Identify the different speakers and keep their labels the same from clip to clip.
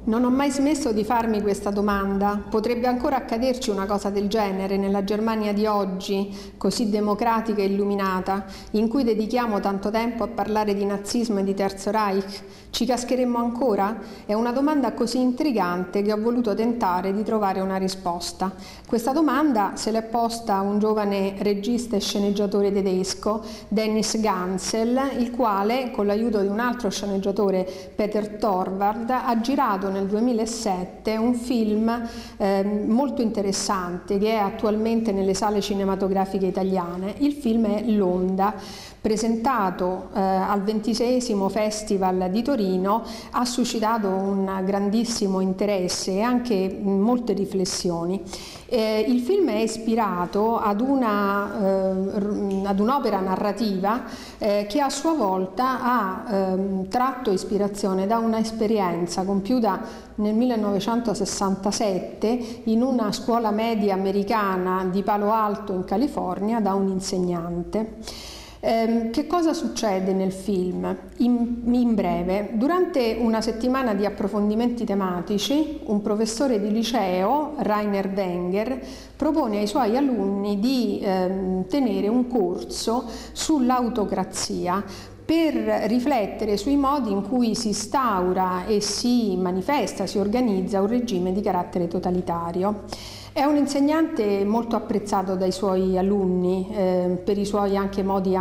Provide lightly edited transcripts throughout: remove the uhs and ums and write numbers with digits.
Speaker 1: Non ho mai smesso di farmi questa domanda. Potrebbe ancora accaderci una cosa del genere nella Germania di oggi, così democratica e illuminata, in cui dedichiamo tanto tempo a parlare di nazismo e di Terzo Reich? Ci cascheremmo ancora? È una domanda così intrigante che ho voluto tentare di trovare una risposta. Questa domanda se l'è posta un giovane regista e sceneggiatore tedesco, Dennis Gansel, il quale, con l'aiuto di un altro sceneggiatore, Peter Torvald, ha girato nel 2007 un film molto interessante che è attualmente nelle sale cinematografiche italiane. Il film è L'Onda, presentato al 26esimo Festival di Torino, ha suscitato un grandissimo interesse e anche molte riflessioni. Il film è ispirato ad un'opera narrativa che a sua volta ha tratto ispirazione da una esperienza compiuta nel 1967 in una scuola media americana di Palo Alto in California da un insegnante. Che cosa succede nel film? In breve, durante una settimana di approfondimenti tematici, un professore di liceo, Rainer Wenger, propone ai suoi alunni di tenere un corso sull'autocrazia per riflettere sui modi in cui si instaura e si manifesta, si organizza un regime di carattere totalitario. È un insegnante molto apprezzato dai suoi alunni per i suoi modi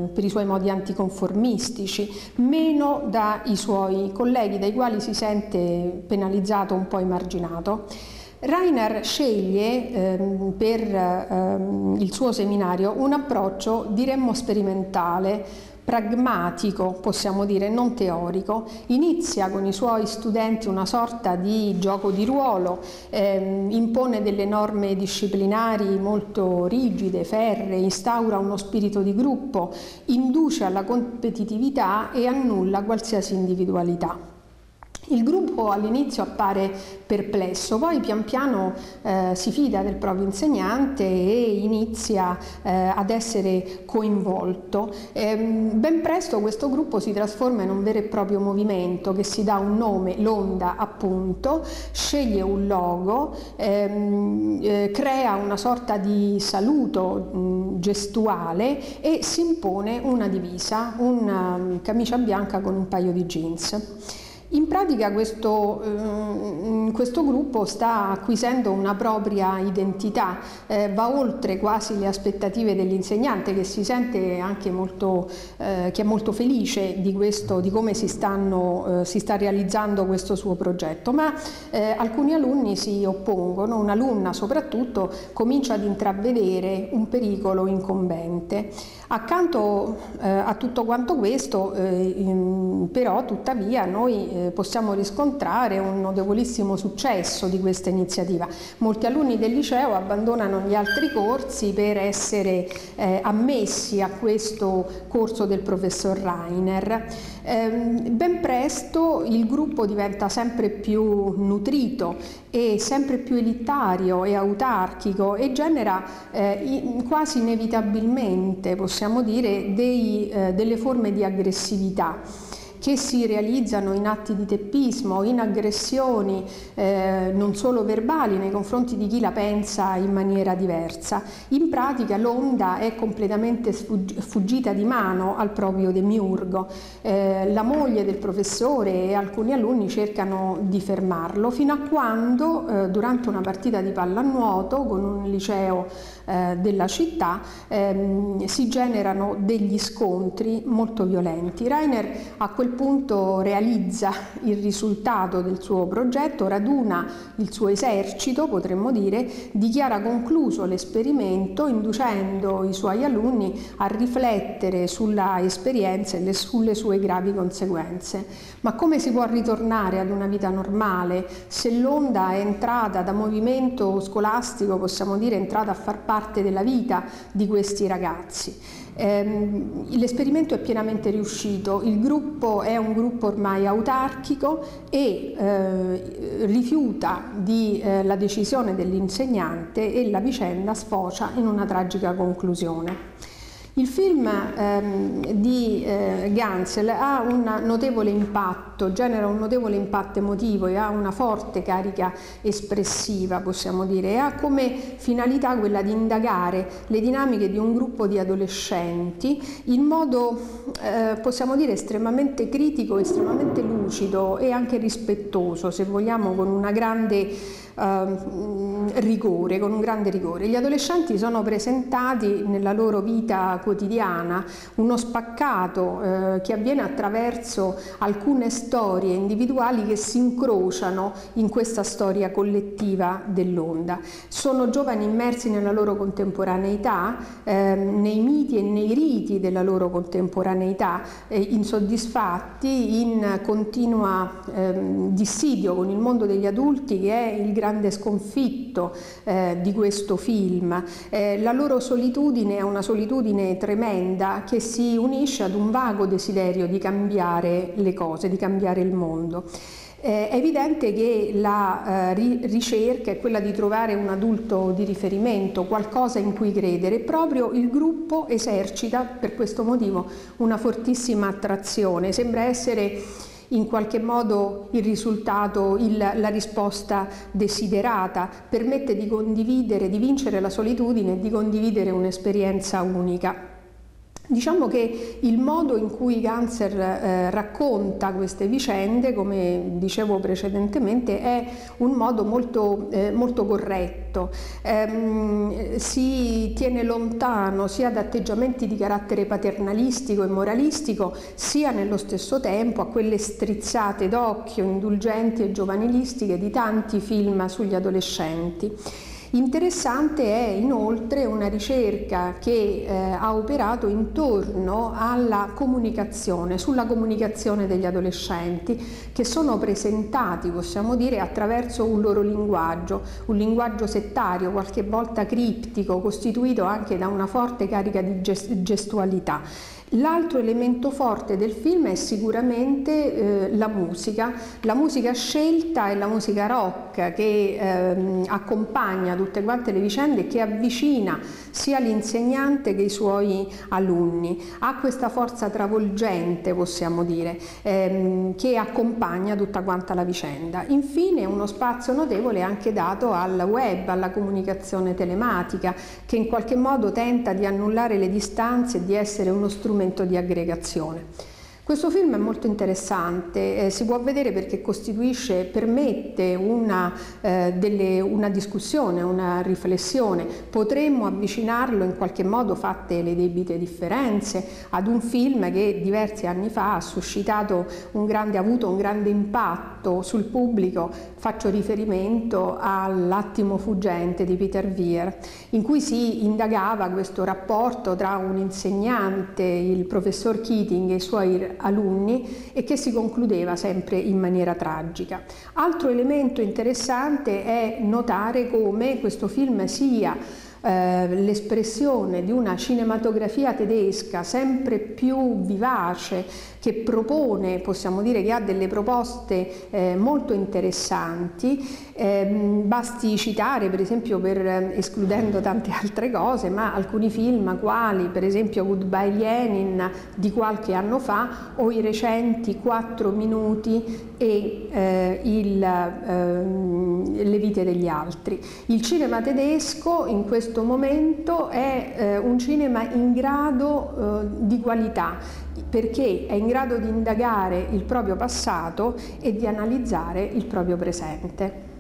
Speaker 1: anticonformistici, meno dai suoi colleghi, dai quali si sente penalizzato, un po' emarginato. Rainer sceglie per il suo seminario un approccio, diremmo, sperimentale, pragmatico, possiamo dire, non teorico. Inizia con i suoi studenti una sorta di gioco di ruolo, impone delle norme disciplinari molto rigide, ferree, instaura uno spirito di gruppo, induce alla competitività e annulla qualsiasi individualità. Il gruppo all'inizio appare perplesso, poi pian piano si fida del proprio insegnante e inizia ad essere coinvolto. Ben presto questo gruppo si trasforma in un vero e proprio movimento che si dà un nome, l'Onda appunto, sceglie un logo, crea una sorta di saluto gestuale e si impone una divisa, una camicia bianca con un paio di jeans. In pratica questo gruppo sta acquisendo una propria identità, va oltre quasi le aspettative dell'insegnante, che si sente anche molto, che è molto felice di come si sta realizzando questo suo progetto, ma alcuni alunni si oppongono, un'alunna soprattutto comincia ad intravedere un pericolo incombente. Accanto a tutto quanto questo, però, tuttavia, noi possiamo riscontrare un notevolissimo successo di questa iniziativa. Molti alunni del liceo abbandonano gli altri corsi per essere ammessi a questo corso del professor Rainer. Ben presto il gruppo diventa sempre più nutrito e sempre più elitario e autarchico e genera quasi inevitabilmente, possiamo dire, delle forme di aggressività che si realizzano in atti di teppismo, in aggressioni non solo verbali nei confronti di chi la pensa in maniera diversa. In pratica l'Onda è completamente fuggita di mano al proprio demiurgo. La moglie del professore e alcuni alunni cercano di fermarlo fino a quando durante una partita di pallanuoto con un liceo della città si generano degli scontri molto violenti. Rainer a quel punto realizza il risultato del suo progetto, raduna il suo esercito, potremmo dire, dichiara concluso l'esperimento, inducendo i suoi alunni a riflettere sulla esperienza e sulle sue gravi conseguenze. Ma come si può ritornare ad una vita normale se l'Onda è entrata da movimento scolastico, possiamo dire, è entrata a far parte della vita di questi ragazzi? L'esperimento è pienamente riuscito, il gruppo è un gruppo ormai autarchico e rifiuta la decisione dell'insegnante e la vicenda sfocia in una tragica conclusione. Il film di Gansel ha un notevole impatto, genera un notevole impatto emotivo e ha una forte carica espressiva, possiamo dire, e ha come finalità quella di indagare le dinamiche di un gruppo di adolescenti in modo, possiamo dire, estremamente critico, estremamente lucido e anche rispettoso, se vogliamo, con una grande rigore, con un grande rigore. Gli adolescenti sono presentati nella loro vita quotidiana, uno spaccato che avviene attraverso alcune storie individuali che si incrociano in questa storia collettiva dell'onda. Sono giovani immersi nella loro contemporaneità, nei miti e nei riti della loro contemporaneità, insoddisfatti, in continua dissidio con il mondo degli adulti, che è il grande sconfitto di questo film. La loro solitudine è una solitudine tremenda che si unisce ad un vago desiderio di cambiare le cose, di cambiare il mondo. È evidente che la ricerca è quella di trovare un adulto di riferimento, qualcosa in cui credere. Proprio il gruppo esercita per questo motivo una fortissima attrazione, sembra essere in qualche modo il risultato, la risposta desiderata, permette di condividere, di vincere la solitudine e di condividere un'esperienza unica. Diciamo che il modo in cui Gansel racconta queste vicende, come dicevo precedentemente, è un modo molto corretto, si tiene lontano sia da atteggiamenti di carattere paternalistico e moralistico, sia nello stesso tempo a quelle strizzate d'occhio indulgenti e giovanilistiche di tanti film sugli adolescenti. Interessante è inoltre una ricerca che ha operato intorno alla comunicazione, sulla comunicazione degli adolescenti, che sono presentati, possiamo dire, attraverso un loro linguaggio, un linguaggio settario, qualche volta criptico, costituito anche da una forte carica di gestualità. L'altro elemento forte del film è sicuramente la musica scelta e la musica rock che accompagna tutte quante le vicende e che avvicina sia l'insegnante che i suoi alunni. Ha questa forza travolgente, possiamo dire, che accompagna tutta quanta la vicenda. Infine uno spazio notevole è anche dato al web, alla comunicazione telematica, che in qualche modo tenta di annullare le distanze e di essere uno strumento di aggregazione. Questo film è molto interessante, si può vedere perché permette una discussione, una riflessione. Potremmo avvicinarlo in qualche modo, fatte le debite differenze, ad un film che diversi anni fa ha suscitato ha avuto un grande impatto sul pubblico. Faccio riferimento all'Attimo fuggente di Peter Weir, in cui si indagava questo rapporto tra un insegnante, il professor Keating, e i suoi alunni, e che si concludeva sempre in maniera tragica. Altro elemento interessante è notare come questo film sia l'espressione di una cinematografia tedesca sempre più vivace, che propone, possiamo dire che ha delle proposte molto interessanti. Basti citare, per esempio, escludendo tante altre cose, ma alcuni film quali per esempio Goodbye Lenin di qualche anno fa, o i recenti 4 minuti e Le vite degli altri. Il cinema tedesco in questo momento è un cinema in grado di qualità, perché è in grado di indagare il proprio passato e di analizzare il proprio presente.